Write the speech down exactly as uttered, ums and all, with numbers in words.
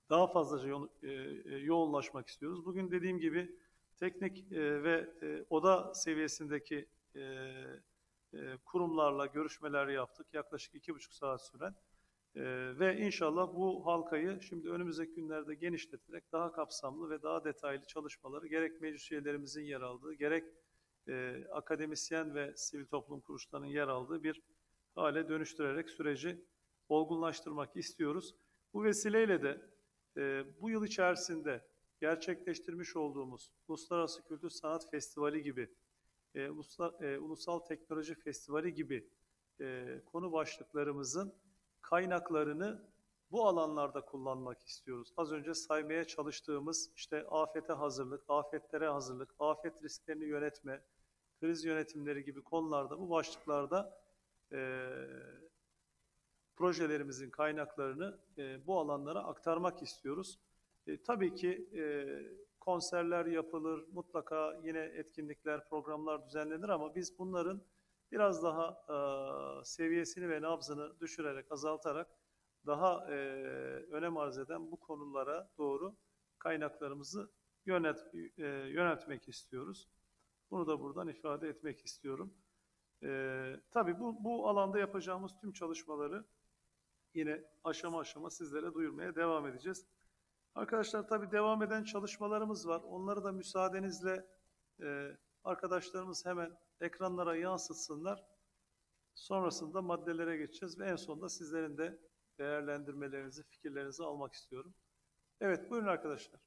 daha fazlaca yo e, e, yoğunlaşmak istiyoruz. Bugün dediğim gibi teknik e, ve e, oda seviyesindeki e, e, kurumlarla görüşmeler yaptık. Yaklaşık iki buçuk saat süren. E, ve inşallah bu halkayı şimdi önümüzdeki günlerde genişleterek daha kapsamlı ve daha detaylı çalışmaları gerek meclis üyelerimizin yer aldığı, gerek e, akademisyen ve sivil toplum kuruluşlarının yer aldığı bir hale dönüştürerek süreci olgunlaştırmak istiyoruz. Bu vesileyle de e, bu yıl içerisinde gerçekleştirmiş olduğumuz Uluslararası Kültür Sanat Festivali gibi, e, Ulusal, e, Ulusal Teknoloji Festivali gibi e, konu başlıklarımızın kaynaklarını bu alanlarda kullanmak istiyoruz. Az önce saymaya çalıştığımız işte afete hazırlık, afetlere hazırlık, afet risklerini yönetme, kriz yönetimleri gibi konularda bu başlıklarda e, projelerimizin kaynaklarını e, bu alanlara aktarmak istiyoruz. E, tabii ki e, konserler yapılır, mutlaka yine etkinlikler, programlar düzenlenir ama biz bunların biraz daha e, seviyesini ve nabzını düşürerek, azaltarak daha e, önem arz eden bu konulara doğru kaynaklarımızı yönet, e, yöneltmek istiyoruz. Bunu da buradan ifade etmek istiyorum. E, tabii bu, bu alanda yapacağımız tüm çalışmaları yine aşama aşama sizlere duyurmaya devam edeceğiz. Arkadaşlar tabii devam eden çalışmalarımız var. Onları da müsaadenizle e, arkadaşlarımız hemen ekranlara yansıtsınlar. Sonrasında maddelere geçeceğiz ve en sonunda sizlerin de değerlendirmelerinizi, fikirlerinizi almak istiyorum. Evet, buyurun arkadaşlar.